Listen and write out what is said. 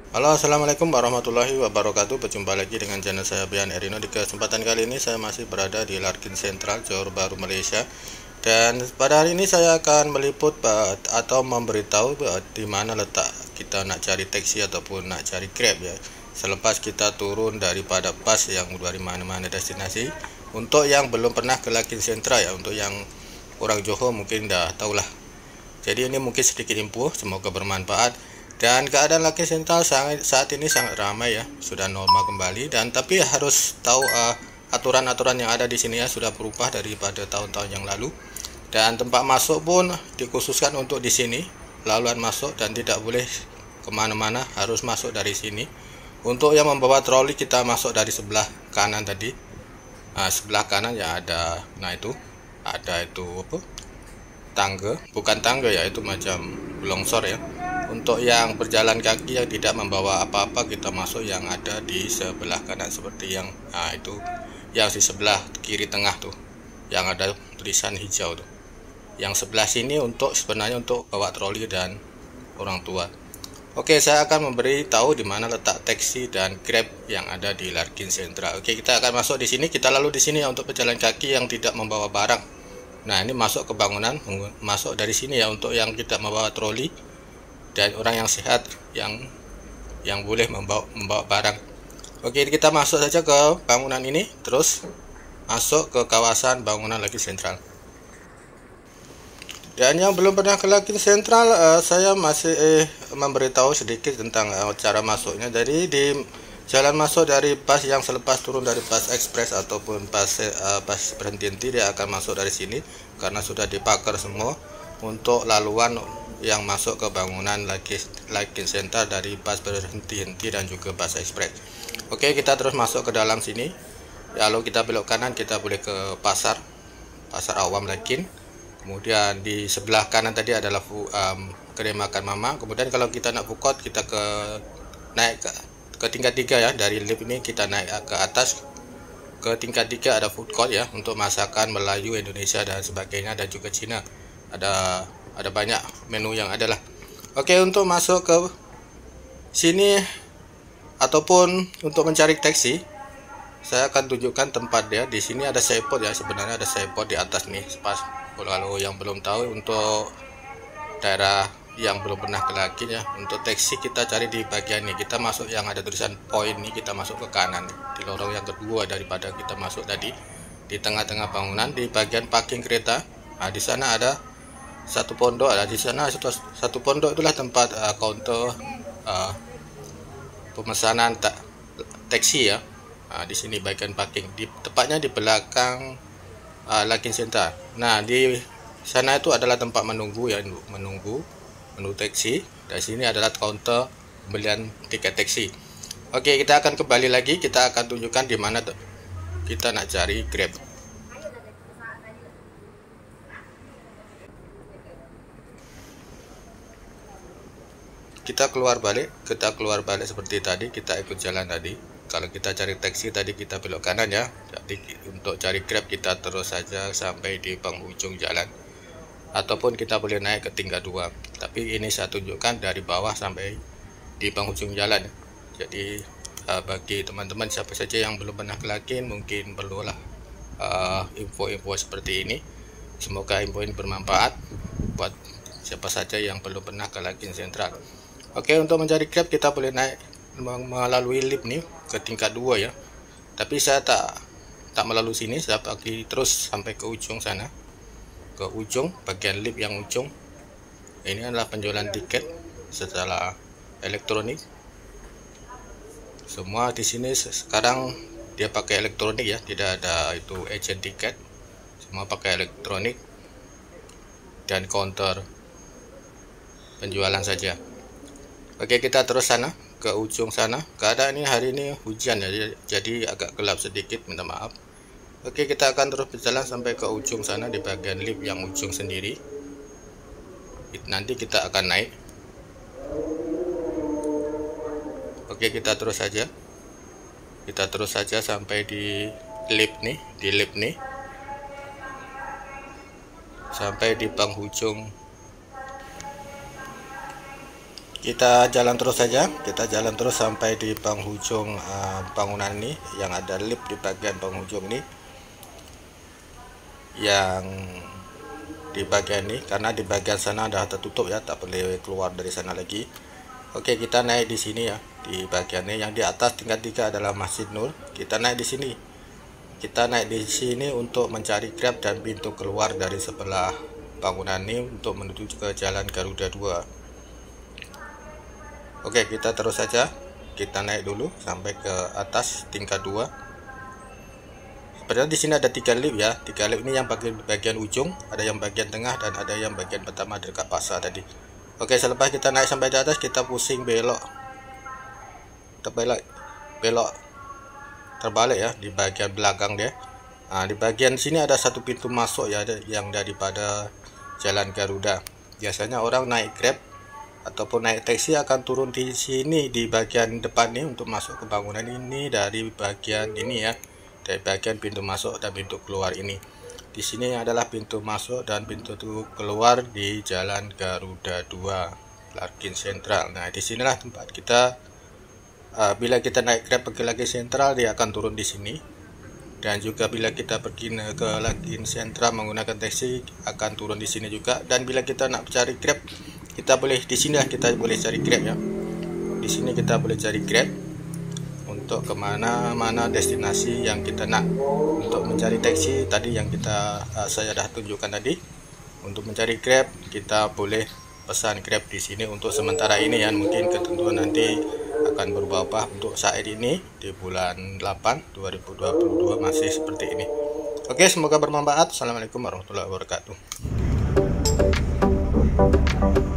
Halo, assalamualaikum warahmatullahi wabarakatuh. Berjumpa lagi dengan channel saya Bian Erino. Di kesempatan kali ini saya masih berada di Larkin Sentral, Johor Bahru, Malaysia. Dan pada hari ini saya akan meliput atau memberitahu di mana letak kita nak cari taksi ataupun nak cari Grab ya. Selepas kita turun daripada bus yang dari mana-mana destinasi. Untuk yang belum pernah ke Larkin Sentral ya, untuk yang orang Johor mungkin dah tahulah. Jadi ini mungkin sedikit info, semoga bermanfaat. Dan keadaan Larkin Sentral saat ini sangat ramai ya, sudah normal kembali. Dan tapi harus tahu aturan-aturan yang ada di sini ya sudah berubah daripada tahun-tahun yang lalu. Dan tempat masuk pun dikhususkan untuk di sini, laluan masuk dan tidak boleh kemana-mana, harus masuk dari sini. Untuk yang membawa troli kita masuk dari sebelah kanan tadi. Sebelah kanan ya ada, nah itu ada itu apa? Tangga, bukan tangga ya, itu macam longsor ya. Untuk yang berjalan kaki yang tidak membawa apa-apa, kita masuk yang ada di sebelah kanan seperti yang itu, yang di sebelah kiri tengah tuh, yang ada tulisan hijau tuh. Yang sebelah sini untuk sebenarnya untuk bawa troli dan orang tua. Oke, saya akan memberi tahu di mana letak taksi dan Grab yang ada di Larkin Sentral. Oke, kita akan masuk di sini. Kita lalu di sini ya untuk pejalan kaki yang tidak membawa barang. Nah, ini masuk ke bangunan, masuk dari sini ya untuk yang tidak membawa troli dan orang yang sehat yang boleh membawa barang. Oke, kita masuk saja ke bangunan ini, terus masuk ke kawasan bangunan Larkin Sentral. Dan yang belum pernah ke Larkin Sentral, saya masih memberitahu sedikit tentang cara masuknya. Jadi di jalan masuk dari bus yang selepas turun dari bus ekspres ataupun bus berhenti dia akan masuk dari sini karena sudah dipakar semua untuk laluan yang masuk ke bangunan Larkin Sentral dari bus berhenti dan juga bus ekspres. Oke, kita terus masuk ke dalam sini. Lalu kita belok kanan, kita boleh ke pasar awam Larkin. Kemudian di sebelah kanan tadi adalah kedai makan Mama. Kemudian kalau kita nak food court, kita naik ke tingkat 3 ya. Dari lift ini kita naik ke atas ke tingkat 3 ada food court ya, untuk masakan Melayu, Indonesia dan sebagainya, dan juga Cina. Ada banyak menu yang ada lah. Oke, untuk masuk ke sini ataupun untuk mencari taksi, saya akan tunjukkan tempat dia. Di sini ada signboard ya, sebenarnya ada signboard di atas nih. Kalau yang belum tahu, untuk daerah yang belum pernah ke Larkin ya, untuk taksi kita cari di bagian ini. Kita masuk yang ada tulisan poin ini, kita masuk ke kanan di lorong yang kedua daripada kita masuk tadi, di tengah-tengah bangunan di bagian parking kereta. Nah, di sana ada satu pondok, ada di sana satu pondok, itulah tempat counter pemesanan taksi ya. Nah, di sini bagian parking, tepatnya di belakang Larkin Sentral. Nah, di sana itu adalah tempat menunggu ya, menunggu taksi. Dari sini adalah counter pembelian tiket taksi. Oke, kita akan kembali lagi, kita akan tunjukkan di mana kita nak cari Grab. Kita keluar balik seperti tadi, kita ikut jalan tadi. Kalau kita cari taksi tadi kita belok kanan ya. Jadi untuk cari Grab kita terus saja sampai di penghujung jalan, ataupun kita boleh naik ke tingkat 2. Tapi ini saya tunjukkan dari bawah sampai di penghujung jalan. Jadi bagi teman-teman siapa saja yang belum pernah ke Larkin, mungkin perlulah info-info seperti ini. Semoga info ini bermanfaat buat siapa saja yang belum pernah ke Larkin Sentral. Oke, untuk mencari Grab kita boleh naik melalui lift nih ke tingkat 2 ya. Tapi saya tak melalui sini, saya pergi terus sampai ke ujung sana, ke ujung bagian lift yang ujung. Ini adalah penjualan tiket secara elektronik. Semua di sini sekarang dia pakai elektronik ya, tidak ada itu agent tiket, semua pakai elektronik dan counter penjualan saja. Oke, kita terus sana, ke ujung sana. Keadaan ini hari ini hujan ya, jadi agak gelap sedikit, minta maaf. Oke, kita akan terus berjalan sampai ke ujung sana di bagian lift yang ujung sendiri. Nanti kita akan naik. Oke, kita terus saja sampai di lift nih, sampai di penghujung Kita jalan terus saja, kita jalan terus sampai di penghujung bangunan ini yang ada lift di bagian penghujung ini, yang di bagian ini, karena di bagian sana udah tertutup ya, tak boleh keluar dari sana lagi. Oke, kita naik di sini ya, di bagian ini yang di atas tingkat 3 adalah Masjid Nur. Kita naik di sini. Kita naik di sini untuk mencari Grab dan pintu keluar dari sebelah bangunan ini untuk menuju ke Jalan Garuda 2. Oke, kita terus saja. Kita naik dulu sampai ke atas tingkat 2. Sebenarnya di sini ada 3 lift ya. 3 lift ini yang bagian ujung, ada yang bagian tengah, dan ada yang bagian pertama dekat pasar tadi. Oke, selepas kita naik sampai di atas, kita pusing belok. Belok terbalik ya di bagian belakang dia. Nah, di bagian sini ada satu pintu masuk ya, yang daripada Jalan Garuda. Biasanya orang naik Grab ataupun naik taksi akan turun di sini di bagian depan nih untuk masuk ke bangunan ini dari bagian ini ya, dari bagian pintu masuk dan pintu keluar ini. Di sini adalah pintu masuk dan pintu keluar di Jalan Garuda 2, Larkin Sentral. Nah, disinilah tempat kita. Bila kita naik Grab pergi Larkin Sentral, dia akan turun di sini. Dan juga bila kita pergi ke Larkin Sentral menggunakan taksi akan turun di sini juga. Dan bila kita nak cari Grab, kita boleh di sini lah, kita boleh cari Grab ya. Di sini kita boleh cari Grab untuk kemana-mana destinasi yang kita nak. Untuk mencari taksi tadi yang saya dah tunjukkan tadi. Untuk mencari Grab kita boleh pesan Grab di sini untuk sementara ini ya. Mungkin ketentuan nanti akan berubah-ubah. Untuk saat ini di bulan 8 2022 masih seperti ini. Oke, semoga bermanfaat. Assalamualaikum warahmatullahi wabarakatuh.